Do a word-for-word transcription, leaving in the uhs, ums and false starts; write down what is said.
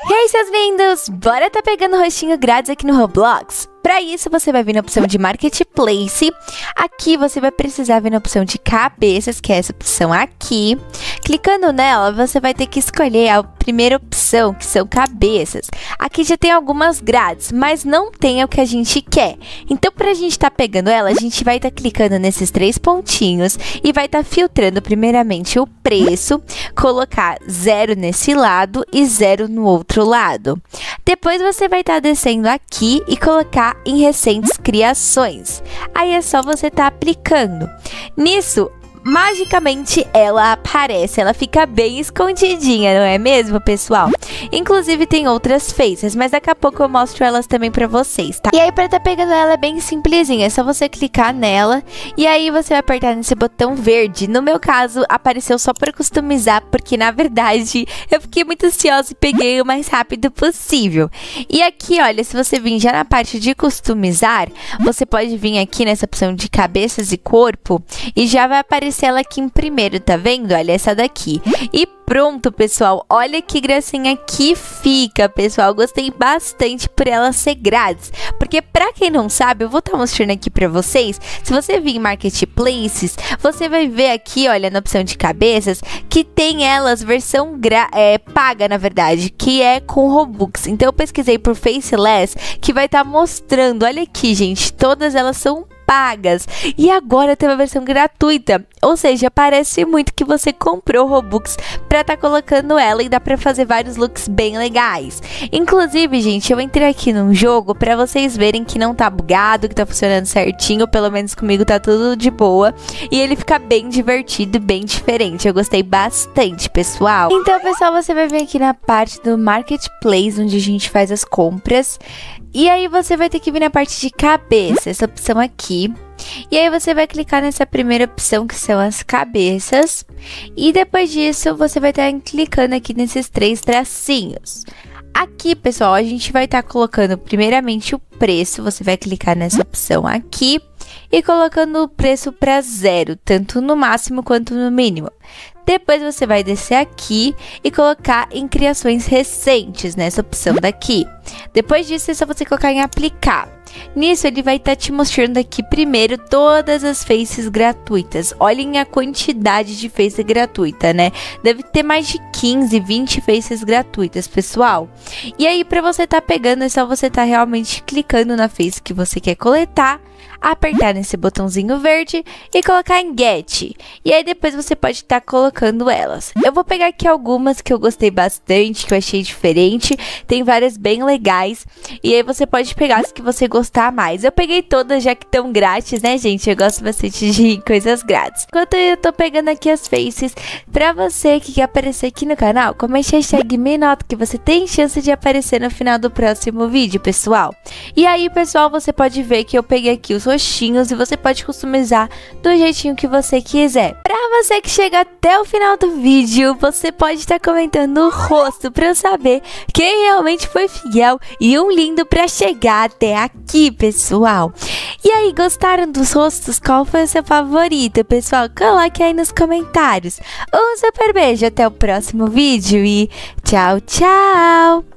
E aí, seus lindos, bora tá pegando rostinho grátis aqui no Roblox? Para isso, você vai vir na opção de Marketplace. Aqui, você vai precisar vir na opção de cabeças, que é essa opção aqui. Clicando nela, você vai ter que escolher a primeira opção, que são cabeças. Aqui já tem algumas grátis, mas não tem o que a gente quer. Então, para a gente estar tá pegando ela, a gente vai estar tá clicando nesses três pontinhos e vai estar tá filtrando primeiramente o preço, colocar zero nesse lado e zero no outro lado. Depois, você vai estar tá descendo aqui e colocar em recentes criações. Aí é só você estar tá aplicando. Nisso, magicamente ela aparece, ela fica bem escondidinha, não é mesmo, pessoal? Inclusive tem outras faces, mas daqui a pouco eu mostro elas também pra vocês, tá? E aí pra tá pegando ela é bem simplesinha, é só você clicar nela e aí você vai apertar nesse botão verde. No meu caso, apareceu só pra customizar, porque na verdade eu fiquei muito ansiosa e peguei o mais rápido possível. E aqui, olha, se você vir já na parte de customizar, você pode vir aqui nessa opção de cabeças e corpo e já vai aparecer ela aqui em primeiro, tá vendo? Olha essa daqui. E pronto, pessoal. Olha que gracinha que fica, pessoal. Gostei bastante por ela ser grátis. Porque pra quem não sabe, eu vou estar mostrando aqui pra vocês. Se você vir em Marketplaces, você vai ver aqui, olha, na opção de cabeças, que tem elas versão é, paga, na verdade, que é com Robux. Então eu pesquisei por Faceless, que vai estar mostrando. Olha aqui, gente. Todas elas são pagas. E agora tem uma versão gratuita. Ou seja, parece muito que você comprou Robux pra tá colocando ela e dá pra fazer vários looks bem legais. Inclusive, gente, eu entrei aqui num jogo pra vocês verem que não tá bugado, que tá funcionando certinho. Pelo menos comigo tá tudo de boa. E ele fica bem divertido, bem diferente. Eu gostei bastante, pessoal. Então, pessoal, você vai vir aqui na parte do Marketplace, onde a gente faz as compras. E aí você vai ter que vir na parte de cabeça, essa opção aqui. E aí você vai clicar nessa primeira opção, que são as cabeças. E depois disso, você vai estar clicando aqui nesses três tracinhos. Aqui, pessoal, a gente vai estar colocando primeiramente o preço. Você vai clicar nessa opção aqui e colocando o preço para zero, tanto no máximo quanto no mínimo. Depois você vai descer aqui e colocar em criações recentes, nessa opção daqui. Depois disso, é só você colocar em aplicar. Nisso, ele vai estar te mostrando aqui primeiro todas as faces gratuitas. Olhem a quantidade de face gratuita, né? Deve ter mais de quinze, vinte faces gratuitas, pessoal. E aí, para você estar pegando, é só você estar realmente clicando na face que você quer coletar, apertar nesse botãozinho verde e colocar em Get. E aí depois você pode estar colocando elas. Eu vou pegar aqui algumas que eu gostei bastante, que eu achei diferente. Tem várias bem legais. E aí você pode pegar as que você gostar mais. Eu peguei todas já que estão grátis, né, gente? Eu gosto bastante de coisas grátis. Enquanto eu tô pegando aqui as faces, pra você que quer aparecer aqui no canal, comente hashtag Minota, que você tem chance de aparecer no final do próximo vídeo, pessoal. E aí, pessoal, você pode ver que eu peguei aqui os rostinhos e você pode customizar do jeitinho que você quiser. Pra você que chega até o final do vídeo, você pode estar comentando o rosto pra eu saber quem realmente foi fiel e um lindo pra chegar até aqui, pessoal. E aí, gostaram dos rostos? Qual foi o seu favorito, pessoal? Coloque aí nos comentários. Um super beijo, até o próximo vídeo e tchau, tchau!